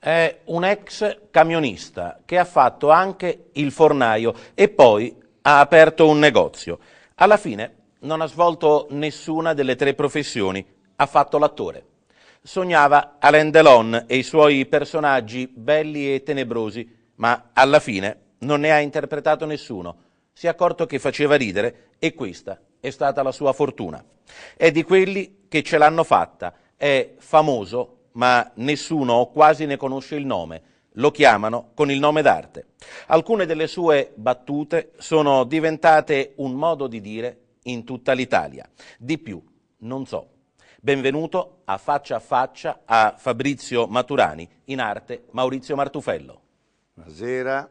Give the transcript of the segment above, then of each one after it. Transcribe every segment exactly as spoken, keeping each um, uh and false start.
è un ex camionista che ha fatto anche il fornaio e poi ha aperto un negozio. Alla fine non ha svolto nessuna delle tre professioni, ha fatto l'attore. Sognava Alain Delon e i suoi personaggi belli e tenebrosi, ma alla fine non ne ha interpretato nessuno. Si è accorto che faceva ridere e questa è stata la sua fortuna. È di quelli che ce l'hanno fatta, è famoso, ma nessuno o quasi ne conosce il nome. Lo chiamano con il nome d'arte. Alcune delle sue battute sono diventate un modo di dire in tutta l'Italia. Di più, non so. Benvenuto a Faccia a Faccia a Fabrizio Maturani, in arte Maurizio Martufello. Buonasera.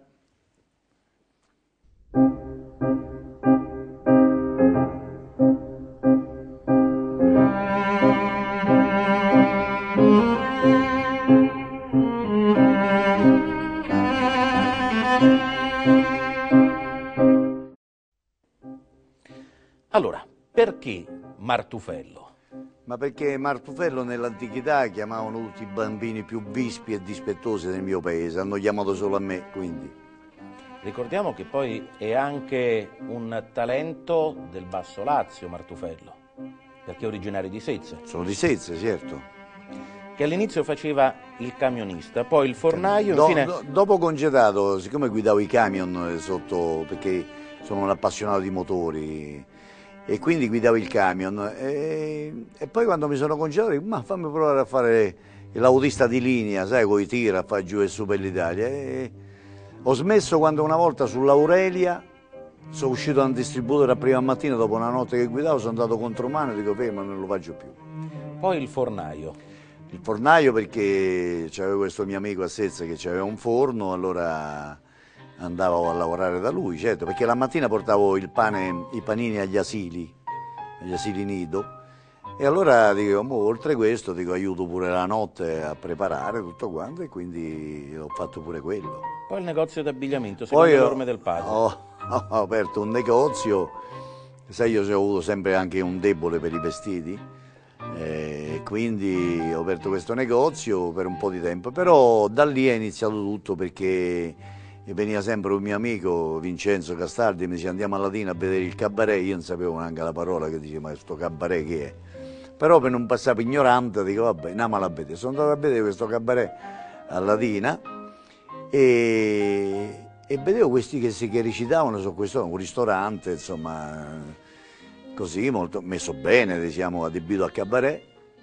Allora, perché Martufello? Ma perché Martufello nell'antichità chiamavano tutti i bambini più vispi e dispettosi del mio paese, hanno chiamato solo a me, quindi. Ricordiamo che poi è anche un talento del Basso Lazio, Martufello, perché è originario di Sezze. Sono di Sezze, certo. Che all'inizio faceva il camionista, poi il fornaio, Do, infine... do, dopo congedato, siccome guidavo i camion sotto, perché sono un appassionato di motori, e quindi guidavo il camion, e, e poi quando mi sono congedato dico, ma fammi provare a fare l'autista di linea, sai, con i tir a fare giù e su per l'Italia. E ho smesso quando una volta sull'Aurelia sono uscito da un distributore a prima mattina, dopo una notte che guidavo, sono andato contro mano e dico fermo, non lo faccio più. Poi il fornaio. Il fornaio perché c'avevo questo mio amico a Sezze che aveva un forno, allora andavo a lavorare da lui, certo, perché la mattina portavo il pane, i panini agli asili, agli asili nido, e allora dico, oltre questo dico, aiuto pure la notte a preparare tutto quanto, e quindi ho fatto pure quello. Poi il negozio d'abbigliamento, secondo le orme del padre. Ho, ho aperto un negozio, sai, io ho avuto sempre anche un debole per i vestiti, e quindi ho aperto questo negozio per un po' di tempo, però da lì è iniziato tutto, perché veniva sempre un mio amico Vincenzo Castaldi e mi diceva andiamo a Latina a vedere il cabaret, io non sapevo neanche la parola, che diceva ma questo cabaret che è? Però per non passare ignorante dico vabbè, andiamo a vedere. Sono andato a vedere questo cabaret a Latina e, e vedevo questi che, si, che recitavano su questo, un ristorante, insomma, così, molto messo bene, diciamo, adibito a cabaret.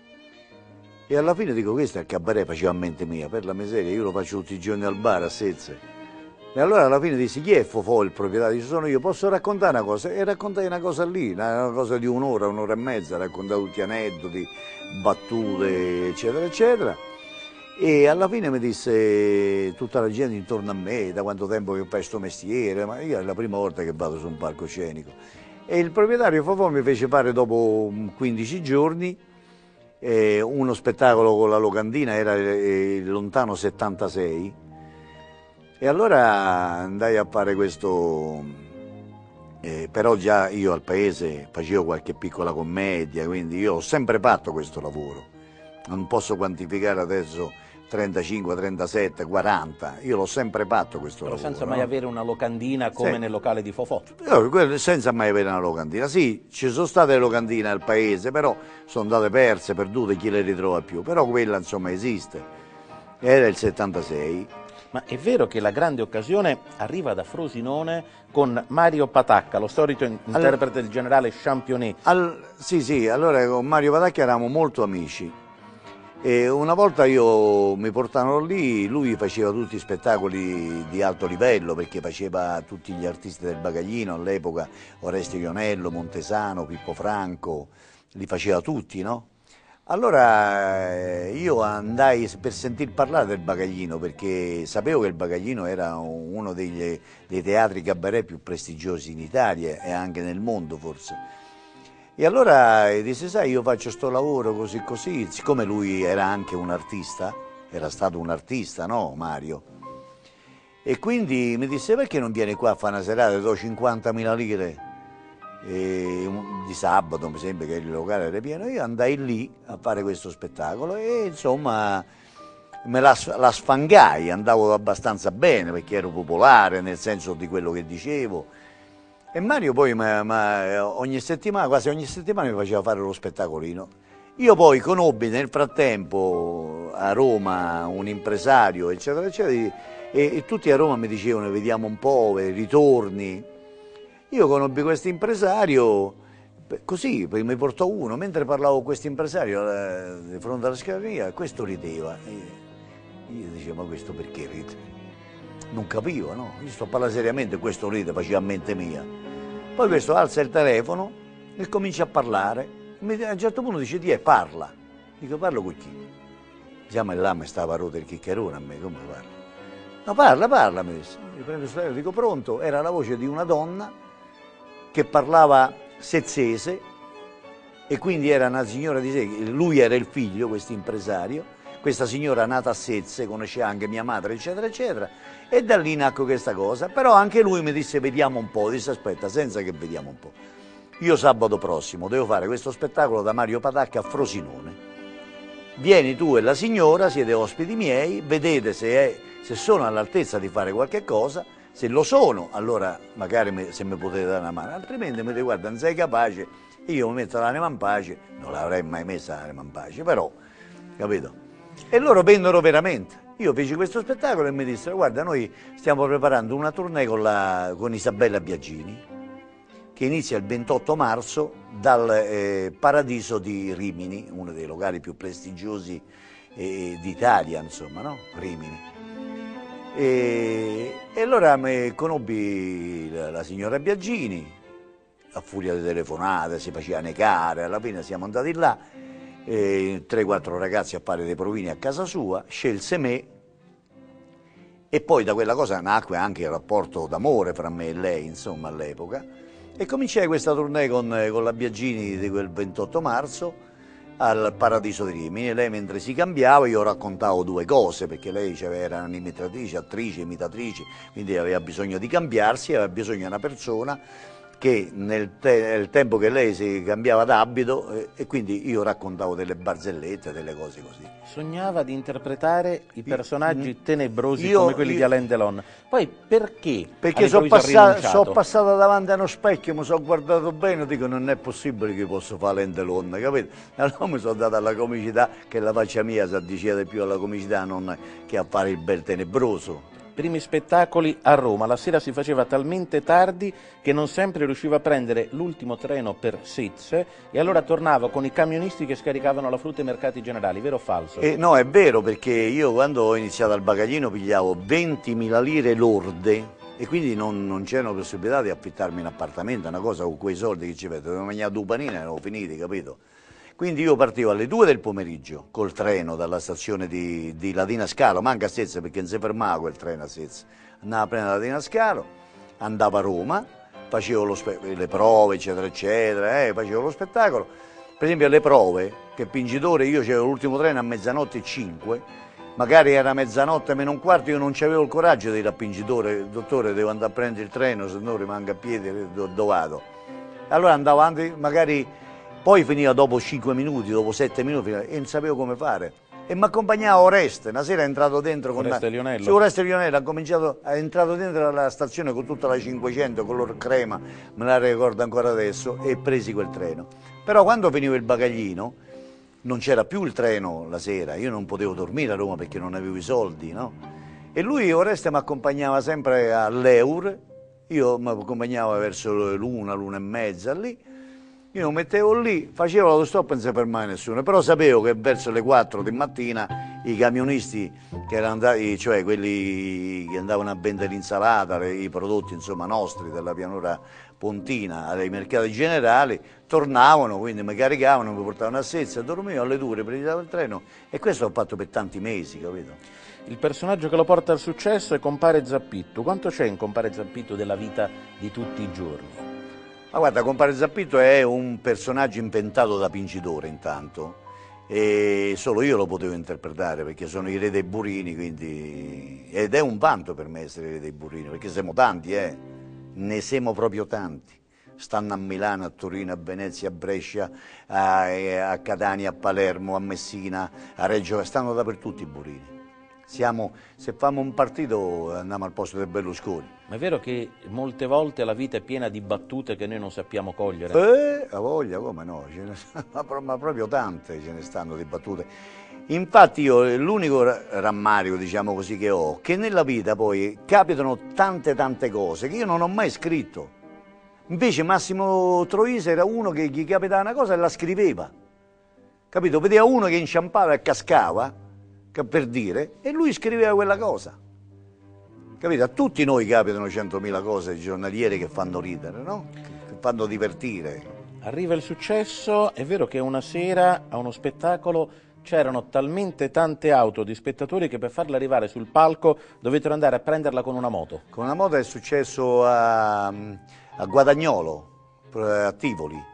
E alla fine dico, questo è il cabaret, faceva a mente mia, per la miseria, io lo faccio tutti i giorni al bar a Sezze. E allora alla fine dissi, chi è Fofò il proprietario? Dice, sono io, posso raccontare una cosa? E raccontai una cosa lì, una cosa di un'ora, un'ora e mezza, raccontai tutti aneddoti, battute, eccetera, eccetera. E alla fine mi disse tutta la gente intorno a me, da quanto tempo che fai questo mestiere, ma io è la prima volta che vado su un palcoscenico. E il proprietario Fofò mi fece fare dopo quindici giorni eh, uno spettacolo con la locandina, era il lontano settantasei, e allora andai a fare questo, eh, però già io al paese facevo qualche piccola commedia, quindi io ho sempre fatto questo lavoro, non posso quantificare adesso trentacinque, trentasette, quaranta, io l'ho sempre fatto questo Però lavoro. senza mai no? avere una locandina come sì. Nel locale di Fofò. Io, senza mai avere una locandina, sì, ci sono state le locandine al paese, però sono andate perse, perdute, chi le ritrova più, però quella insomma esiste, era il settantasei. Ma è vero che la grande occasione arriva da Frosinone con Mario Patacca, lo storico interprete al, del generale Championnet. Al, sì, sì, allora con Mario Patacca eravamo molto amici. E una volta io mi portarono lì, lui faceva tutti spettacoli di alto livello, perché faceva tutti gli artisti del bagaglino all'epoca, Oreste Ionello, Montesano, Pippo Franco, li faceva tutti, no? Allora io andai per sentir parlare del bagaglino, perché sapevo che il bagaglino era uno degli, dei teatri cabaret più prestigiosi in Italia e anche nel mondo forse. E allora disse, sai, io faccio sto lavoro così così, siccome lui era anche un artista, era stato un artista, no Mario? E quindi mi disse, perché non vieni qua a fare una serata, do cinquantamila lire? E di sabato, mi sembra che il locale era pieno, io andai lì a fare questo spettacolo e insomma me la, la sfangai, andavo abbastanza bene perché ero popolare nel senso di quello che dicevo. E Mario poi ma, ma ogni settimana, quasi ogni settimana mi faceva fare lo spettacolino. Io poi conobbi nel frattempo a Roma un impresario, eccetera, eccetera, e, e tutti a Roma mi dicevano vediamo un po', ritorni. Io conobbi questo impresario, così mi portò uno, mentre parlavo con questo impresario eh, di fronte alla scrivania, questo rideva. E io dicevo, ma questo perché ride? Non capivo, no? Io sto a parlare seriamente, questo ride, faceva a mente mia. Poi questo alza il telefono e comincia a parlare. A un certo punto dice, di parla. Dico, parlo con chi? Diciamo, e là mi stava a rotere il chiccherone a me, come parla? No, parla, parla, mi disse. Io prendo il telefono, dico, pronto? Era la voce di una donna che parlava sezzese e quindi era una signora di sé, lui era il figlio, questo impresario, questa signora nata a Sezze, conosceva anche mia madre, eccetera, eccetera, e da lì nacque questa cosa. Però anche lui mi disse, vediamo un po', disse, aspetta, senza che vediamo un po'. Io sabato prossimo devo fare questo spettacolo da Mario Patacca a Frosinone. Vieni tu e la signora, siete ospiti miei, vedete se, è, se sono all'altezza di fare qualche cosa. Se lo sono, allora magari me, se mi potete dare una mano, altrimenti mi dite, guarda, non sei capace, io mi metto l'anima in pace, non l'avrei mai messa l'anima in pace, però, capito? E loro vennero veramente. Io feci questo spettacolo e mi dissero, guarda, noi stiamo preparando una tournée con, la, con Isabella Biagini, che inizia il ventotto marzo dal eh, Paradiso di Rimini, uno dei locali più prestigiosi eh, d'Italia, insomma, no? Rimini. E, e allora mi conobbi la, la signora Biagini, a furia di telefonate, si faceva necare, alla fine siamo andati là, tre quattro ragazzi a fare dei provini a casa sua, scelse me e poi da quella cosa nacque anche il rapporto d'amore fra me e lei, insomma, all'epoca, e cominciai questa tournée con, con la Biagini di quel ventotto marzo, al Paradiso di Rimini. Lei mentre si cambiava io raccontavo due cose, perché lei era un'imitatrice, attrice, imitatrice, quindi aveva bisogno di cambiarsi, aveva bisogno di una persona che nel, te nel tempo che lei si cambiava d'abito eh, e quindi io raccontavo delle barzellette, delle cose così. Sognava di interpretare i personaggi io, tenebrosi io, come quelli io, di Alain Delon. Poi perché? Perché sono passato, so passato davanti a uno specchio, mi sono guardato bene e dico non è possibile che posso fare Alain Delon, capito? Allora mi sono dato alla comicità, che la faccia mia si addice di più alla comicità non che a fare il bel tenebroso. Primi spettacoli a Roma, la sera si faceva talmente tardi che non sempre riusciva a prendere l'ultimo treno per Sezze e allora tornava con i camionisti che scaricavano la frutta ai mercati generali, vero o falso? Eh, no, è vero, perché io quando ho iniziato al bagaglino pigliavo ventimila lire lorde e quindi non, non c'erano possibilità di affittarmi un appartamento, una cosa con quei soldi che ci vedo, dovevo mangiare due panini e erano finiti, capito? Quindi io partivo alle due del pomeriggio col treno dalla stazione di, di Latina Scalo, manca a Sezze perché non si fermava quel treno a Sezze. Andavo a prendere Latina Scalo, andavo a Roma, facevo lo le prove, eccetera, eccetera, eh, facevo lo spettacolo. Per esempio alle prove, che vincitore, io c'avevo l'ultimo treno a mezzanotte e cinque, magari era mezzanotte meno un quarto, io non c'avevo il coraggio di dire al vincitore, dottore devo andare a prendere il treno, se no rimango a piedi, dove vado? Allora andavo avanti, magari... Poi finiva dopo cinque minuti, dopo sette minuti e non sapevo come fare. E mi accompagnava Oreste, una sera è entrato dentro con Oreste Lionello. Sì, Oreste Lionello, ha cominciato, è entrato dentro la stazione con tutta la cinquecento, color crema, me la ricordo ancora adesso, e presi quel treno. Però quando finiva il bagaglino, non c'era più il treno la sera, io non potevo dormire a Roma perché non avevo i soldi, no? E lui, Oreste, mi accompagnava sempre all'Eur, io mi accompagnavo verso l'una, l'una e mezza lì, io mi mettevo lì, facevo l'autostop e non si fermava nessuno, però sapevo che verso le quattro di mattina i camionisti che erano andati, cioè quelli che andavano a vendere l'insalata, i prodotti insomma nostri della pianura pontina ai mercati generali, tornavano, quindi mi caricavano, mi portavano a Sezze, dormivo alle due, riprendeva il treno e questo l'ho fatto per tanti mesi, capito? Il personaggio che lo porta al successo è Compare Zappitto. Quanto c'è in Compare Zappitto della vita di tutti i giorni? Ma guarda, Compare Zappitto è un personaggio inventato da Pincidore intanto e solo io lo potevo interpretare perché sono i re dei burini, quindi... ed è un vanto per me essere re dei burini perché siamo tanti, eh? Ne siamo proprio tanti. Stanno a Milano, a Torino, a Venezia, a Brescia, a, a Catania, a Palermo, a Messina, a Reggio, stanno dappertutto i burini. Siamo, se facciamo un partito andiamo al posto di Berlusconi. Ma è vero che molte volte la vita è piena di battute che noi non sappiamo cogliere? Eh, a voglia, come no, ce ne stanno, ma proprio tante ce ne stanno di battute. Infatti io l'unico rammarico, diciamo così, che ho, che nella vita poi capitano tante tante cose che io non ho mai scritto. Invece Massimo Troisi era uno che gli capitava una cosa e la scriveva. Capito? Vedeva uno che inciampava e cascava, per dire, e lui scriveva quella cosa. Capito? A tutti noi capitano centomila cose giornaliere che fanno ridere, no? Che fanno divertire. Arriva il successo, è vero che una sera a uno spettacolo c'erano talmente tante auto di spettatori che per farla arrivare sul palco dovettero andare a prenderla con una moto. Con una moto è successo a, a Guadagnolo, a Tivoli.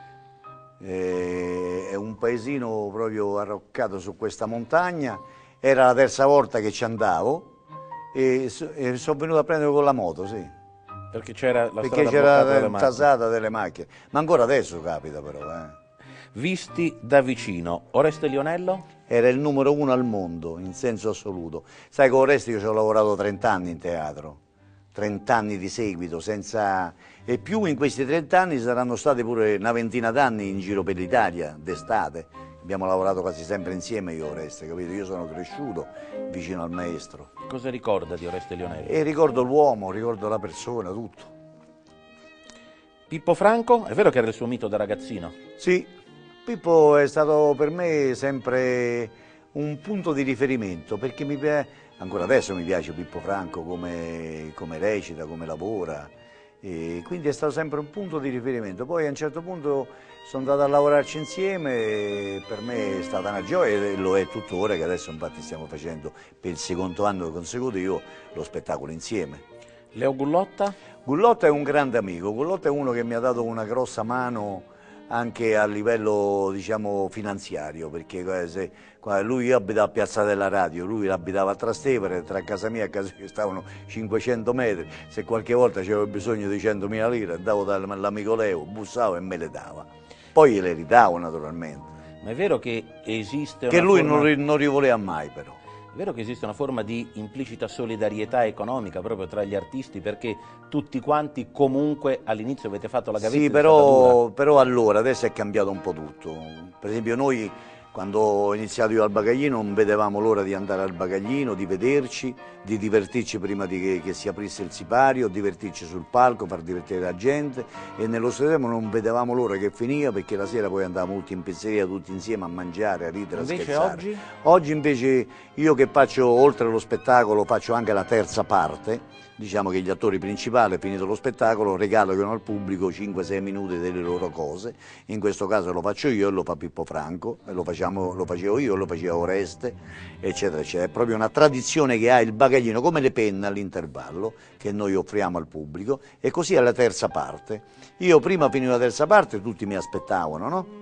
È un paesino proprio arroccato su questa montagna, era la terza volta che ci andavo e, e sono venuto a prendere con la moto, sì. Perché c'era la Perché c'era la tasata delle macchine, ma ancora adesso capita però. Eh. Visti da vicino, Oreste Lionello? Era il numero uno al mondo, in senso assoluto. Sai, con Oreste io ci ho lavorato trenta anni in teatro, trenta anni di seguito, senza... E più in questi trenta anni saranno stati pure una ventina d'anni in giro per l'Italia, d'estate. Abbiamo lavorato quasi sempre insieme io e Oreste, capito? Io sono cresciuto vicino al maestro. Cosa ricorda di Oreste Lionello? E ricordo l'uomo, ricordo la persona, tutto. Pippo Franco? È vero che era il suo mito da ragazzino? Sì, Pippo è stato per me sempre un punto di riferimento, perché mi piace, ancora adesso mi piace Pippo Franco come, come recita, come lavora. E quindi è stato sempre un punto di riferimento. Poi a un certo punto sono andato a lavorarci insieme e per me è stata una gioia e lo è tuttora, che adesso infatti stiamo facendo per il secondo anno consecutivo lo spettacolo insieme. Leo Gullotta? Gullotta è un grande amico, Gullotta è uno che mi ha dato una grossa mano anche a livello, diciamo, finanziario, perché se, lui io abitavo a Piazza della Radio, lui abitava a Trastevere, tra casa mia e casa mia stavano cinquecento metri, se qualche volta c'avevo bisogno di centomila lire andavo dall'amico Leo, bussavo e me le dava, poi le ridavo naturalmente. Ma è vero che esiste che una lui forma... non, non rivoleva mai però. È vero che esiste una forma di implicita solidarietà economica proprio tra gli artisti, perché tutti quanti comunque all'inizio avete fatto la gavetta. Sì, però, però allora adesso è cambiato un po' tutto. Per esempio noi quando ho iniziato io al bagaglino non vedevamo l'ora di andare al bagaglino, di vederci, di divertirci prima di che, che si aprisse il sipario, divertirci sul palco, far divertire la gente, e nello stesso tempo non vedevamo l'ora che finiva, perché la sera poi andavamo tutti in pizzeria, tutti insieme a mangiare, a ridere, invece a scherzare. Oggi? Oggi invece io che faccio, oltre allo spettacolo, faccio anche la terza parte. Diciamo che gli attori principali, finito lo spettacolo, regalano al pubblico cinque sei minuti delle loro cose. In questo caso lo faccio io e lo fa Pippo Franco, e lo, facciamo, lo facevo io, lo faceva Oreste, eccetera, eccetera. È proprio una tradizione che ha il bagaglino, come le penne all'intervallo, che noi offriamo al pubblico, e così alla terza parte. Io prima finivo la terza parte, tutti mi aspettavano, no?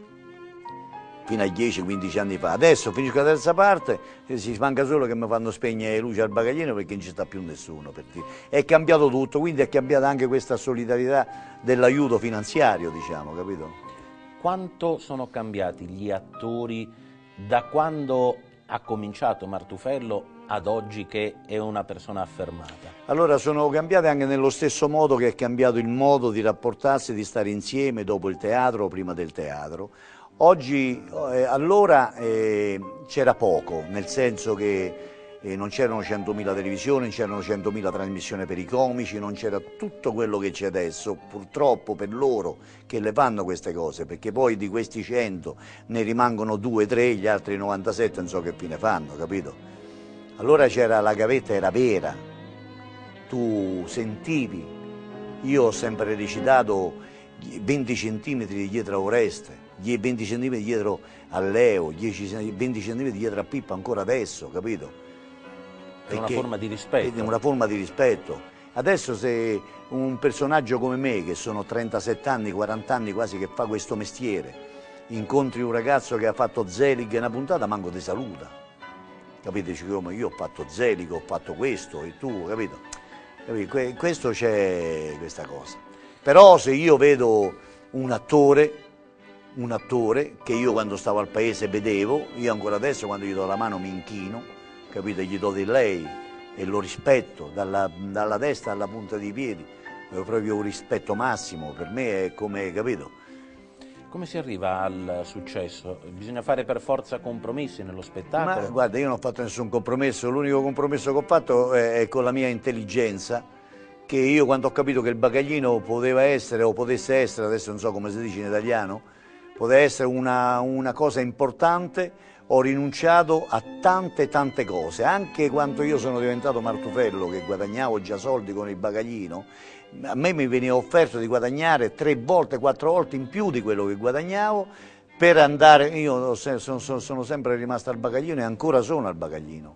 Fino a dieci quindici anni fa. Adesso finisco la terza parte e si manca solo che mi fanno spegnere le luci al bagaglino, perché non ci sta più nessuno. Per dire. È cambiato tutto, quindi è cambiata anche questa solidarietà dell'aiuto finanziario, diciamo, capito? Quanto sono cambiati gli attori da quando ha cominciato Martufello ad oggi che è una persona affermata? Allora sono cambiate anche nello stesso modo che è cambiato il modo di rapportarsi, di stare insieme dopo il teatro o prima del teatro. Oggi, eh, allora eh, c'era poco, nel senso che eh, non c'erano centomila televisioni, non c'erano centomila trasmissioni per i comici, non c'era tutto quello che c'è adesso, purtroppo per loro che le fanno queste cose, perché poi di questi cento ne rimangono due tre, gli altri novantasette non so che fine fanno, capito? Allora c'era, la gavetta era vera, tu sentivi, io ho sempre recitato venti centimetri dietro a Oreste, venti centimetri dietro a Leo, venti centimetri dietro a Pippo ancora adesso, capito? È una forma di rispetto. È una forma di rispetto. Adesso se un personaggio come me, che sono trentasette anni, quaranta anni quasi che fa questo mestiere, incontri un ragazzo che ha fatto Zelig una puntata, manco ti saluta. Capite? Dici come io ho fatto Zelig, ho fatto questo e tu, capito? Capito? Questo c'è questa cosa. Però se io vedo un attore un attore che io quando stavo al paese vedevo, io ancora adesso quando gli do la mano mi inchino, capito? Gli do di lei e lo rispetto dalla, dalla testa alla punta dei piedi, è proprio un rispetto massimo, per me è come, capito? Come si arriva al successo? Bisogna fare per forza compromessi nello spettacolo? Ma guarda, io non ho fatto nessun compromesso, l'unico compromesso che ho fatto è, è con la mia intelligenza, che io quando ho capito che il bagaglino poteva essere, o potesse essere, adesso non so come si dice in italiano, poteva essere una, una cosa importante, ho rinunciato a tante tante cose, anche quando io sono diventato martufello, che guadagnavo già soldi con il bagaglino, a me mi veniva offerto di guadagnare tre volte, quattro volte in più di quello che guadagnavo per andare, io sono, sono, sono sempre rimasto al bagaglino e ancora sono al bagaglino.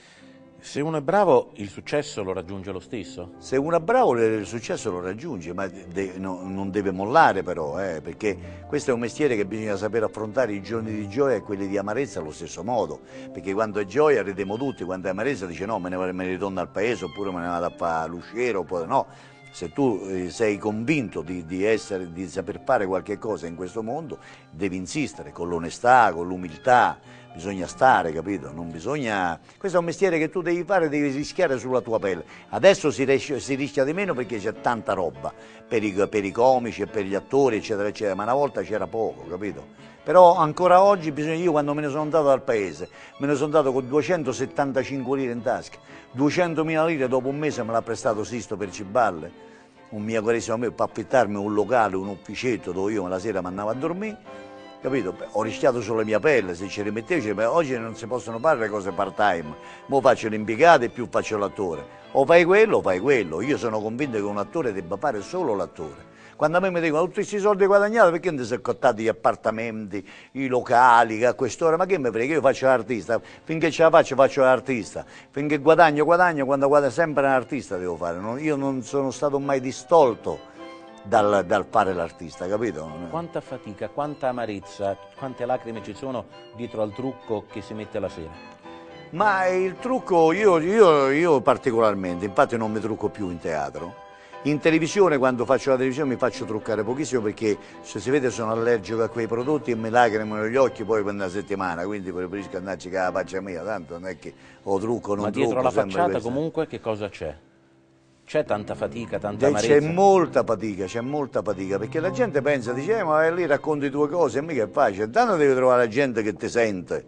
Se uno è bravo, il successo lo raggiunge lo stesso? Se uno è bravo, il successo lo raggiunge, ma de, no, non deve mollare però, eh, perché questo è un mestiere che bisogna sapere affrontare i giorni di gioia e quelli di amarezza allo stesso modo, perché quando è gioia ridemo tutti, quando è amarezza dice no, me ne, me ne ritorno al paese, oppure me ne vado a fare l'usciere, oppure no. Se tu eh, sei convinto di, di, essere, di saper fare qualche cosa in questo mondo, devi insistere con l'onestà, con l'umiltà, bisogna stare, capito? Non bisogna... Questo è un mestiere che tu devi fare, devi rischiare sulla tua pelle. Adesso si, rischia, si rischia di meno perché c'è tanta roba, per i, per i comici e per gli attori, eccetera, eccetera, ma una volta c'era poco, capito? Però ancora oggi, bisogna, io quando me ne sono andato dal paese, me ne sono andato con duecentosettantacinque lire in tasca, duecentomila lire dopo un mese me l'ha prestato Sisto per Ciballe, un mio carissimo amico, per affittarmi un locale, un ufficetto dove io la sera mi andavo a dormire, capito? Beh, ho rischiato sulla mia pelle, se ci rimettevo, beh, oggi non si possono fare le cose part time, mo faccio l'impiegato e più faccio l'attore, o fai quello o fai quello, io sono convinto che un attore debba fare solo l'attore. Quando a me mi dicono tutti questi soldi guadagnati perché non ti sei cottati gli appartamenti, i locali, che a quest'ora, ma che mi frega, io faccio l'artista, finché ce la faccio faccio l'artista, finché guadagno guadagno, quando guadagno sempre un artista devo fare, io non sono stato mai distolto dal, dal fare l'artista, capito? Quanta fatica, quanta amarezza, quante lacrime ci sono dietro al trucco che si mette la sera? Ma il trucco io, io, io particolarmente, infatti non mi trucco più in teatro. In televisione, quando faccio la televisione, mi faccio truccare pochissimo perché, se si vede, sono allergico a quei prodotti e mi lacrimano gli occhi poi per una settimana, quindi preferisco andarci con la faccia mia, tanto non è che o trucco o non Ma trucco. dietro la facciata questa. Comunque che cosa c'è? C'è tanta fatica, tanta amarezza? C'è molta fatica, c'è molta fatica, perché la gente pensa, dice, eh, ma lì racconti due cose, e mica è facile, intanto devi trovare la gente che ti sente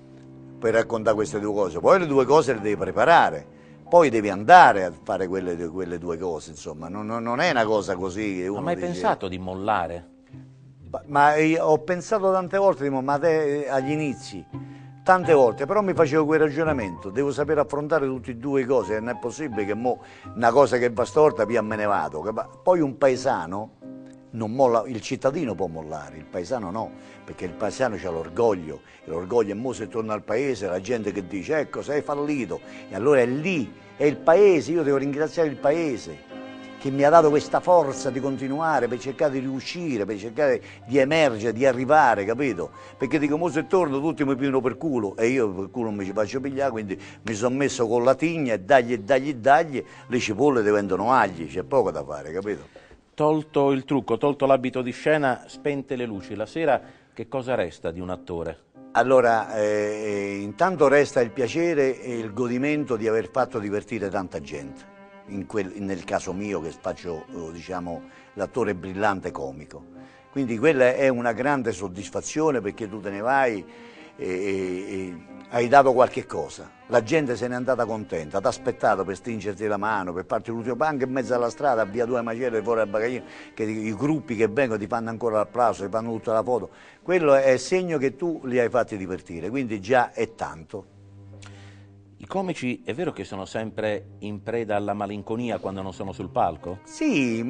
per raccontare queste due cose, poi le due cose le devi preparare. Poi devi andare a fare quelle, quelle due cose, insomma, non, non è una cosa così che uno Ma hai mai dice... pensato di mollare? Ma, ma io ho pensato tante volte, ma te, agli inizi, tante volte, però mi facevo quel ragionamento, devo sapere affrontare tutte e due cose, non è possibile che mo una cosa che va storta via me ne vado. Poi un paesano non molla, il cittadino può mollare, il paesano no, perché il paesano ha l'orgoglio, e l'orgoglio è mo se torna al paese, la gente che dice ecco sei fallito, e allora è lì, è il paese, io devo ringraziare il paese che mi ha dato questa forza di continuare per cercare di riuscire, per cercare di emergere, di arrivare, capito? Perché dico mo se torno tutti mi pigliano per culo e io per culo non mi ci faccio pigliare, quindi mi sono messo con la tigna e dagli e dagli e dagli, le cipolle diventano agli, c'è poco da fare, capito? Tolto il trucco, tolto l'abito di scena, spente le luci, la sera che cosa resta di un attore? Allora, eh, intanto resta il piacere e il godimento di aver fatto divertire tanta gente, in quel, nel caso mio che faccio, diciamo, l'attore brillante comico. Quindi quella è una grande soddisfazione perché tu te ne vai e, e, e hai dato qualche cosa. La gente se n'è andata contenta, ti ha aspettato per stringerti la mano, per farti l'ultimo, anche in mezzo alla strada, via due macelli fuori al bagaglino, che i gruppi che vengono ti fanno ancora l'applauso, ti fanno tutta la foto. Quello è segno che tu li hai fatti divertire, quindi già è tanto. I comici è vero che sono sempre in preda alla malinconia quando non sono sul palco? Sì,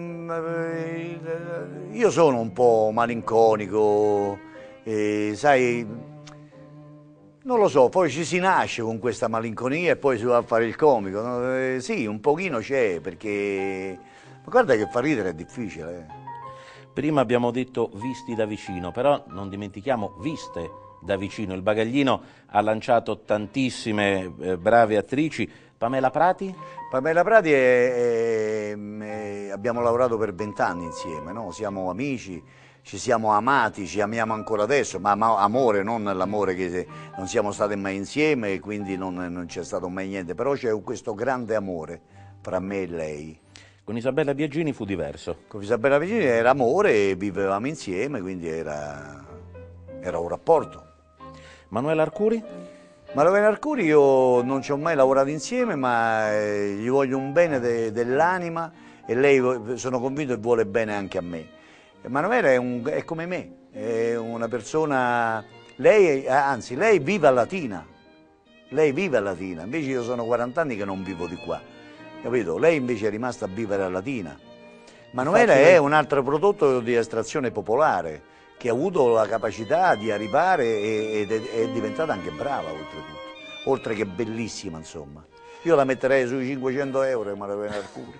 io sono un po' malinconico, eh, sai... Non lo so, poi ci si nasce con questa malinconia e poi si va a fare il comico. No? Eh, sì, un pochino c'è, perché... Ma guarda che far ridere è difficile. Eh. Prima abbiamo detto visti da vicino, però non dimentichiamo viste da vicino. Il Bagaglino ha lanciato tantissime eh, brave attrici. Pamela Prati? Pamela Prati, è, è, è, abbiamo lavorato per vent'anni insieme, no? Siamo amici. ci siamo amati, ci amiamo ancora adesso, ma, ma amore, non l'amore che non siamo stati mai insieme e quindi non, non c'è stato mai niente, però c'è questo grande amore fra me e lei. Con Isabella Biagini fu diverso. Con Isabella Biagini era amore e vivevamo insieme, quindi era, era un rapporto. Manuela Arcuri? Manuela Arcuri io non ci ho mai lavorato insieme, ma eh, gli voglio un bene de, dell'anima e lei sono convinto che vuole bene anche a me. Manuela è, un, è come me, è una persona, lei, anzi lei vive a Latina, lei vive a Latina, invece io sono quaranta anni che non vivo di qua, capito? Lei invece è rimasta a vivere a Latina. Manuela è un altro prodotto di estrazione popolare, che ha avuto la capacità di arrivare ed è, è diventata anche brava oltretutto, oltre che bellissima insomma. Io la metterei sui cinquecento euro, Manuela Arcuri.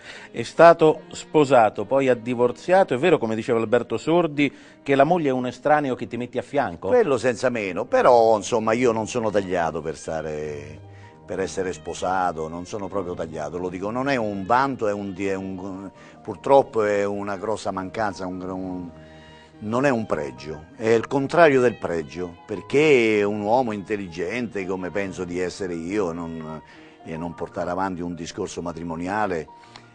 È stato sposato, poi ha divorziato, è vero come diceva Alberto Sordi che la moglie è un estraneo che ti metti a fianco? Quello senza meno, però insomma io non sono tagliato per stare, per essere sposato, non sono proprio tagliato, lo dico, non è un vanto, è un, è un, purtroppo è una grossa mancanza, un, un, non è un pregio, è il contrario del pregio, perché un uomo intelligente come penso di essere io non, e non portare avanti un discorso matrimoniale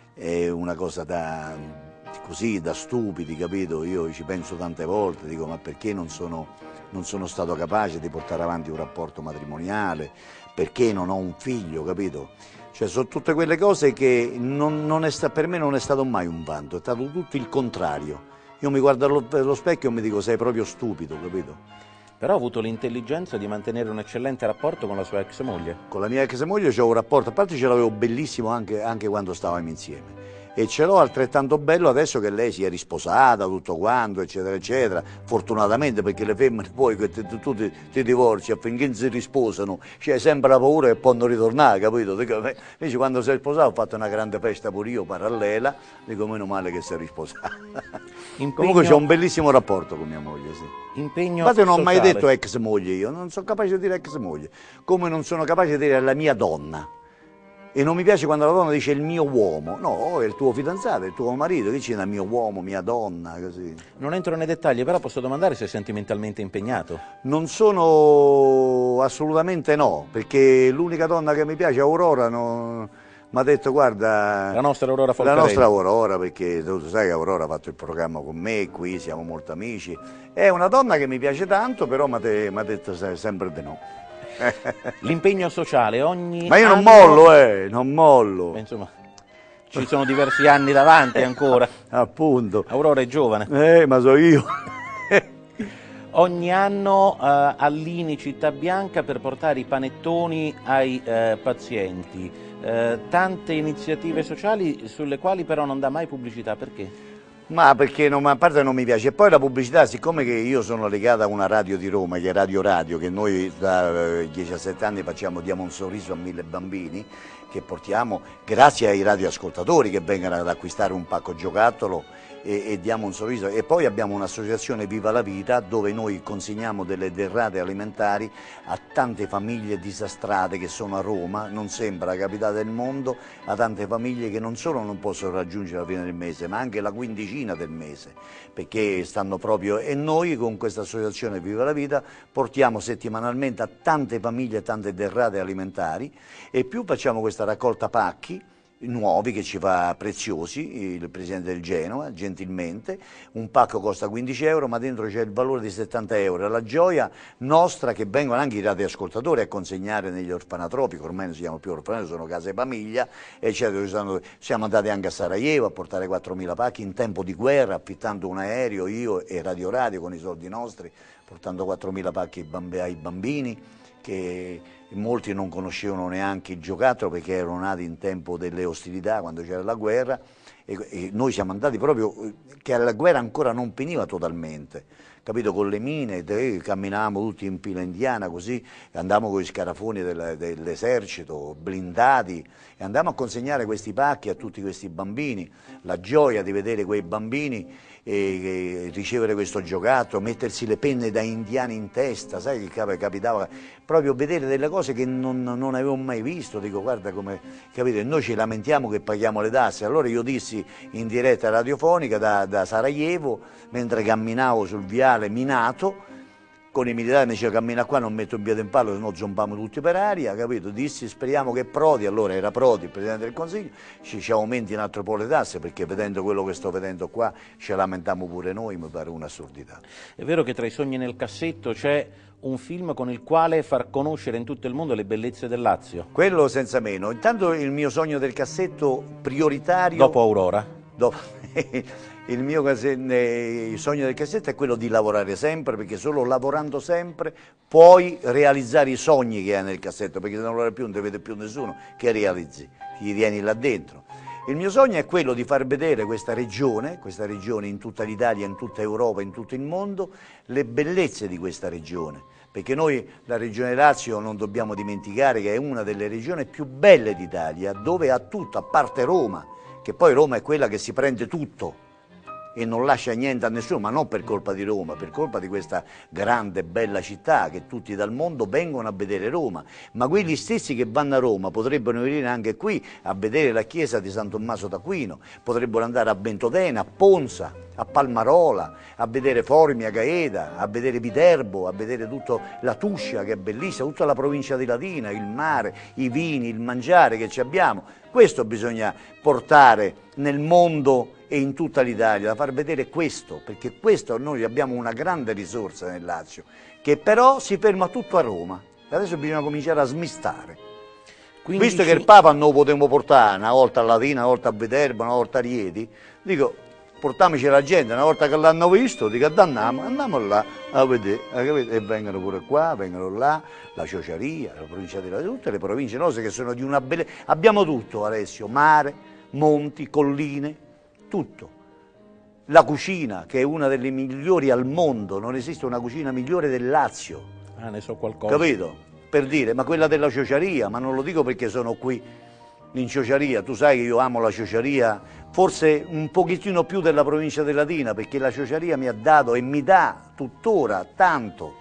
è una cosa da, così, da stupidi, capito? Io ci penso tante volte, dico ma perché non sono, non sono stato capace di portare avanti un rapporto matrimoniale, perché non ho un figlio, capito? Cioè sono tutte quelle cose che non, non è sta, per me non è stato mai un vanto, è stato tutto il contrario. Io mi guardo allo, allo specchio e mi dico sei proprio stupido, capito? Però ha avuto l'intelligenza di mantenere un eccellente rapporto con la sua ex moglie. Con la mia ex moglie c'ho un rapporto, a parte ce l'avevo bellissimo anche, anche quando stavamo insieme. E ce l'ho altrettanto bello adesso che lei si è risposata, tutto quanto, eccetera, eccetera. Fortunatamente, perché le femmine poi che tu, tu ti, ti divorzi affinché non si risposano, c'è sempre la paura che possono ritornare, capito? Invece quando si è sposato ho fatto una grande festa pure io, parallela, dico meno male che si è risposata. Impegno... Comunque c'ho un bellissimo rapporto con mia moglie, sì. Impegno Infatti non ho mai sociale. detto ex moglie io, non sono capace di dire ex moglie, come non sono capace di dire la mia donna. E non mi piace quando la donna dice il mio uomo, no, è il tuo fidanzato, è il tuo marito, che dice mio uomo, mia donna, così. Non entro nei dettagli, però posso domandare se è sentimentalmente impegnato? Non sono, assolutamente no, perché l'unica donna che mi piace, Aurora, no, mi ha detto guarda... La nostra Aurora Folcarelli. La nostra Aurora, perché tu sai che Aurora ha fatto il programma con me, qui siamo molto amici. È una donna che mi piace tanto, però mi ha detto sempre di no. L'impegno sociale ogni Ma io non anno... mollo, eh, non mollo. Beh, insomma, ci sono diversi anni davanti ancora. Appunto. Aurora è giovane. Eh, ma so io. Ogni anno eh, all'Ini Città Bianca per portare i panettoni ai eh, pazienti. Eh, tante iniziative sociali sulle quali però non dà mai pubblicità, perché? Ma perché non, a parte non mi piace, e poi la pubblicità, siccome che io sono legato a una radio di Roma, che è Radio Radio, che noi da diciassette anni facciamo, diamo un sorriso a mille bambini, che portiamo, grazie ai radioascoltatori che vengono ad acquistare un pacco giocattolo e, e diamo un sorriso, e poi abbiamo un'associazione Viva la Vita dove noi consegniamo delle derrate alimentari a tante famiglie disastrate che sono a Roma, non sembra la capitale del mondo, a tante famiglie che non solo non possono raggiungere la fine del mese, ma anche la quindicina del mese, perché stanno proprio, e noi con questa associazione Viva la Vita portiamo settimanalmente a tante famiglie tante derrate alimentari, e più facciamo questa raccolta pacchi nuovi che ci fa preziosi, il presidente del Genoa, gentilmente, un pacco costa quindici euro ma dentro c'è il valore di settanta euro, la gioia nostra che vengono anche i radioascoltatori a consegnare negli orfanatropi, che ormai non si chiamano più orfanatropi, sono case famiglia, eccetera. Siamo andati anche a Sarajevo a portare quattromila pacchi in tempo di guerra, affittando un aereo, io e Radio Radio con i soldi nostri, portando quattromila pacchi ai bambini, che molti non conoscevano neanche il giocattolo perché erano nati in tempo delle ostilità, quando c'era la guerra, e, e noi siamo andati proprio, che la guerra ancora non finiva totalmente, capito, con le mine, te, camminavamo tutti in fila indiana così, andavamo con gli scarafoni del, dell'esercito, blindati, e andavamo a consegnare questi pacchi a tutti questi bambini, la gioia di vedere quei bambini e ricevere questo giocattolo, mettersi le penne da indiani in testa, sai che capitava, proprio vedere delle cose cose che non, non avevo mai visto, dico guarda come, capite, noi ci lamentiamo che paghiamo le tasse, allora io dissi in diretta radiofonica da, da Sarajevo, mentre camminavo sul viale minato, con i militari mi diceva cammina qua, non metto un piede in pallo, se no zombiamo tutti per aria, capito? Dissi speriamo che Prodi, allora era Prodi, il Presidente del Consiglio, ci, ci aumenti un altro po' le tasse, perché vedendo quello che sto vedendo qua ci lamentiamo pure noi, mi pare un'assurdità. È vero che tra i sogni nel cassetto c'è un film con il quale far conoscere in tutto il mondo le bellezze del Lazio? Quello senza meno. Intanto il mio sogno del cassetto prioritario... Dopo Aurora? Dopo... Il mio il sogno del cassetto è quello di lavorare sempre, perché solo lavorando sempre puoi realizzare i sogni che hai nel cassetto, perché se non lavori più non ti vede più nessuno, che realizzi, ti tieni là dentro. Il mio sogno è quello di far vedere questa regione, questa regione in tutta l'Italia, in tutta Europa, in tutto il mondo, le bellezze di questa regione, perché noi la regione Lazio non dobbiamo dimenticare che è una delle regioni più belle d'Italia, dove ha tutto, a parte Roma, che poi Roma è quella che si prende tutto e non lascia niente a nessuno, ma non per colpa di Roma, per colpa di questa grande bella città che tutti dal mondo vengono a vedere Roma, ma quelli stessi che vanno a Roma potrebbero venire anche qui a vedere la chiesa di San Tommaso d'Aquino, potrebbero andare a Ventotene, a Ponza, a Palmarola, a vedere Formia, Gaeta, a vedere Viterbo, a vedere tutta la Tuscia che è bellissima, tutta la provincia di Latina, il mare, i vini, il mangiare che ci abbiamo. Questo bisogna portare nel mondo e in tutta l'Italia, da far vedere questo, perché questo noi abbiamo una grande risorsa nel Lazio, che però si ferma tutto a Roma. Adesso bisogna cominciare a smistare. quindici... Visto che il Papa non lo potevo portare, una volta a Latina, una volta a Viterbo, una volta a Rieti, dico, portiamoci la gente, una volta che l'hanno visto, dico, andiamo, andiamo là a vedere, e vengono pure qua, vengono là, la Ciociaria, la provincia di Latina, tutte le province nostre che sono di una bellezza. Abbiamo tutto, Alessio, mare, monti, colline, tutto. La cucina, che è una delle migliori al mondo, non esiste una cucina migliore del Lazio. Ah, ne so qualcosa. Capito? Per dire, ma quella della Ciociaria, ma non lo dico perché sono qui in Ciociaria, tu sai che io amo la Ciociaria, forse un pochettino più della provincia di Latina, perché la Ciociaria mi ha dato e mi dà tuttora tanto,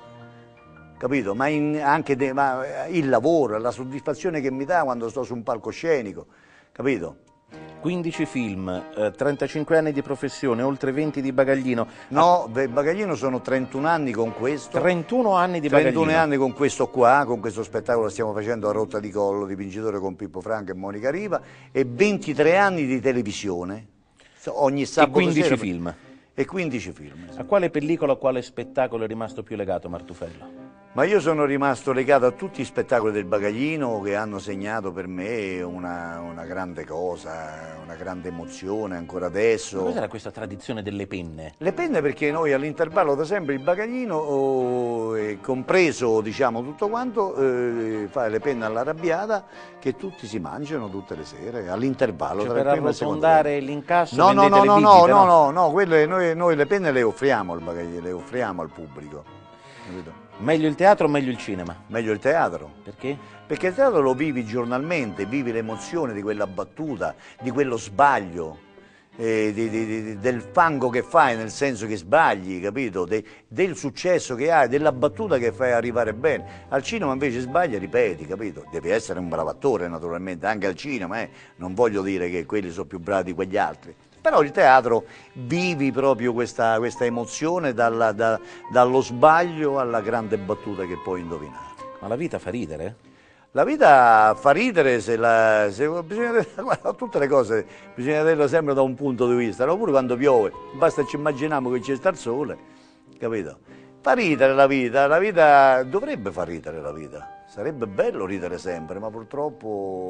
capito? Ma, in, anche de, ma il lavoro, la soddisfazione che mi dà quando sto su un palcoscenico, capito? quindici film, eh, trentacinque anni di professione, oltre venti di bagaglino. No, bagaglino sono trentuno anni con questo. trentuno anni di bagaglino. trentuno anni con questo qua, con questo spettacolo che stiamo facendo a Rotta di Collo, di vincitore con Pippo Franco e Monica Riva, e ventitré anni di televisione. Ogni sabato e quindici sera, film. E quindici film. A quale pellicola, a quale spettacolo è rimasto più legato Martufello? Ma io sono rimasto legato a tutti i spettacoli del bagaglino che hanno segnato per me una, una grande cosa, una grande emozione ancora adesso. Ma cos'era questa tradizione delle penne? Le penne perché noi all'intervallo da sempre il bagaglino, oh, eh, compreso diciamo tutto quanto, eh, fa le penne all'arrabbiata che tutti si mangiano tutte le sere all'intervallo. Cioè tra per il primo e il secondo arrotondare l'incasso no, no, no, vendete no, le no, bibite, no, no, no, no, quelle, noi, noi le penne le offriamo al bagaglino, le offriamo al pubblico. Capito? Meglio il teatro o meglio il cinema? Meglio il teatro. Perché? Perché il teatro lo vivi giornalmente, vivi l'emozione di quella battuta, di quello sbaglio, eh, di, di, di, del fango che fai nel senso che sbagli, capito? De, del successo che hai, della battuta che fai arrivare bene. Al cinema invece sbagli e ripeti, capito? Devi essere un bravo attore naturalmente, anche al cinema, eh? Non voglio dire che quelli sono più bravi di quegli altri. Però il teatro vivi proprio questa, questa emozione dalla, da, dallo sbaglio alla grande battuta che puoi indovinare. Ma la vita fa ridere? La vita fa ridere se la, se, bisogna, guarda, tutte le cose bisogna vederle sempre da un punto di vista, no? Pure quando piove, basta ci immaginiamo che c'è sta il sole, capito? Fa ridere la vita, la vita dovrebbe far ridere la vita, sarebbe bello ridere sempre, ma purtroppo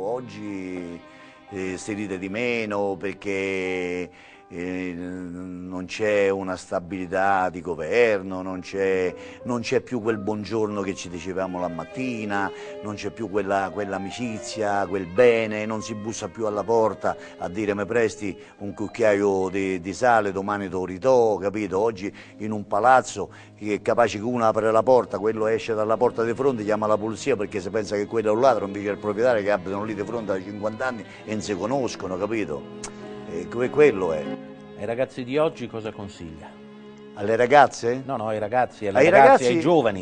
oggi eh, si ride di meno perché eh, non c'è una stabilità di governo, non c'è più quel buongiorno che ci dicevamo la mattina, non c'è più quella, quell'amicizia, quel bene, non si bussa più alla porta a dire mi presti un cucchiaio di, di sale, domani te lo ridò, capito? Oggi in un palazzo è capace che uno apre la porta, quello esce dalla porta di fronte, chiama la polizia perché si pensa che quello è un ladro, invece è il proprietario che abitano lì di fronte da cinquanta anni e non si conoscono, capito? E quello è. Ai ragazzi di oggi cosa consiglia? Alle ragazze? No, no, ai ragazzi, alle ai ragazzi, ragazzi, ai giovani.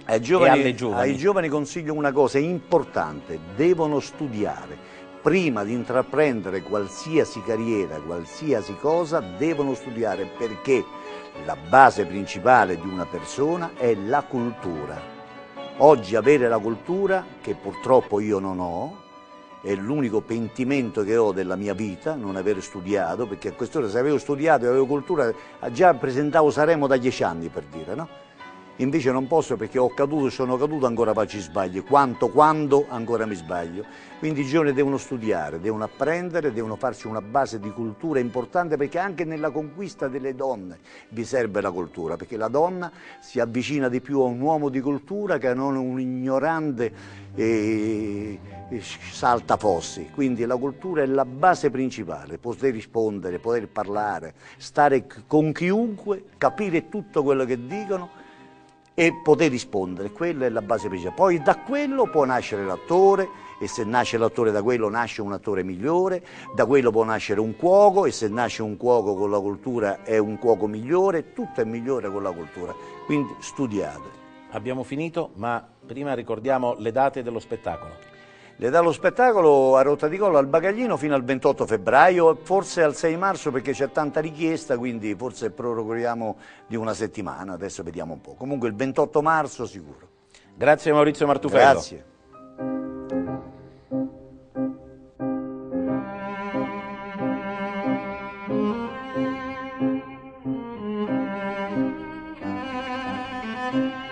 ai giovani, e alle giovani? Ai giovani consiglio una cosa importante: devono studiare. Prima di intraprendere qualsiasi carriera, qualsiasi cosa, devono studiare, perché la base principale di una persona è la cultura. Oggi avere la cultura, che purtroppo io non ho, è l'unico pentimento che ho della mia vita, non aver studiato, perché a quest'ora se avevo studiato e avevo cultura, già presentavo Sanremo da dieci anni, per dire, no? Invece non posso, perché ho caduto, sono caduto, ancora faccio sbagli, quanto, quando ancora mi sbaglio. Quindi i giovani devono studiare, devono apprendere, devono farsi una base di cultura importante, perché anche nella conquista delle donne vi serve la cultura, perché la donna si avvicina di più a un uomo di cultura che non un ignorante e, e saltafossi. Quindi la cultura è la base principale: poter rispondere, poter parlare, stare con chiunque, capire tutto quello che dicono e poter rispondere. Quella è la base principale. Poi da quello può nascere l'attore, e se nasce l'attore da quello nasce un attore migliore, da quello può nascere un cuoco, e se nasce un cuoco con la cultura è un cuoco migliore, tutto è migliore con la cultura. Quindi studiate. Abbiamo finito, ma prima ricordiamo le date dello spettacolo. Le dà lo spettacolo a Rotta di Collo al Bagaglino fino al ventotto febbraio, forse al sei marzo, perché c'è tanta richiesta, quindi forse proroghiamo di una settimana, adesso vediamo un po'. Comunque il ventotto marzo sicuro. Grazie Maurizio Martufello. Grazie. Thank you.